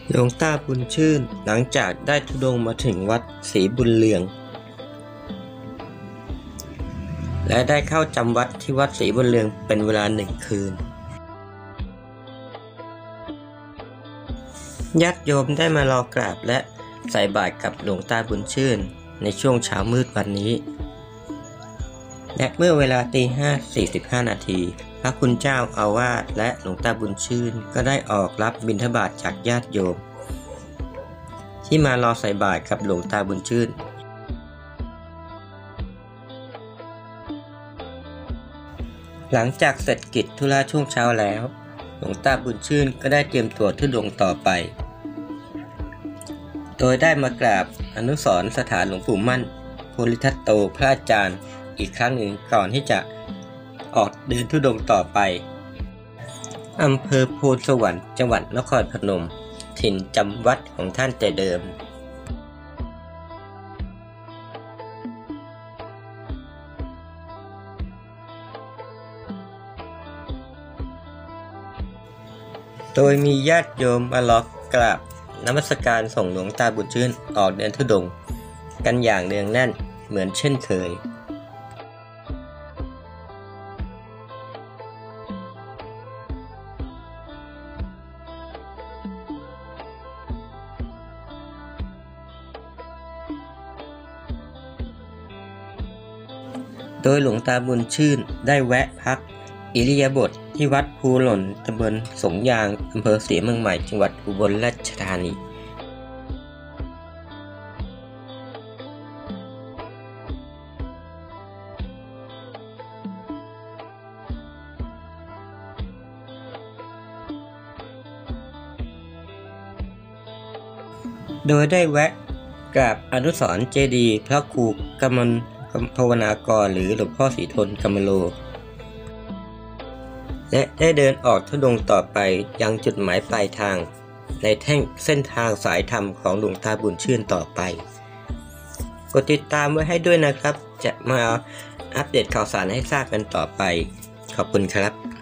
หลวงตาบุญชื่นหลังจากได้ธุดงค์มาถึงวัดศรีบุญเรืองและได้เข้าจำวัดที่วัดศรีบุญเรืองเป็นเวลา1 คืนญาติโยมได้มารอกราบและใส่บาตรกับหลวงตาบุญชื่นในช่วงเช้ามืดวันนี้และเมื่อเวลาตี 5:45 นาทีพระคุณเจ้าอาวาสและหลวงตาบุญชื่นก็ได้ออกรับบิณฑบาตจากญาติโยมที่มารอใส่บาตรกับหลวงตาบุญชื่นหลังจากเสร็จกิจธุระช่วงเช้าแล้วหลวงตาบุญชื่นก็ได้เตรียมตัวธุดงค์ต่อไปโดยได้มากราบอนุสรณ์สถานหลวงปู่มั่นโพธิทัตโตพระอาจารย์อีกครั้งหนึ่งก่อนที่จะออกเดินธุดงค์ต่อไปอำเภอโพนสวรรค์จังหวัดนครพนมถิ่นจำวัดของท่านแต่เดิมโดยมีญาติโยมมารอกราบนมัสการส่งหลวงตาบุญชื่นออกเดินธุดงค์กันอย่างเนืองแน่นเหมือนเช่นเคยโดยหลวงตาบุญชื่นได้แวะพักอิริยาบถที่วัดภูหล่นตำบลสงยางอำเภอศรีเมืองใหม่จังหวัดอุบลราชธานีโดยได้แวะกราบอนุสรณ์เจดีย์พระครูกมลภาวนากรหรือหลวงพ่อศรีทนกมโลและได้เดินออกธุดงค์ต่อไปยังจุดหมายปลายทางในเส้นทางสายธรรมของหลวงตาบุญชื่นต่อไปกดติดตามไว้ให้ด้วยนะครับจะมาอัปเดตข่าวสารให้ทราบกันต่อไปขอบคุณครับ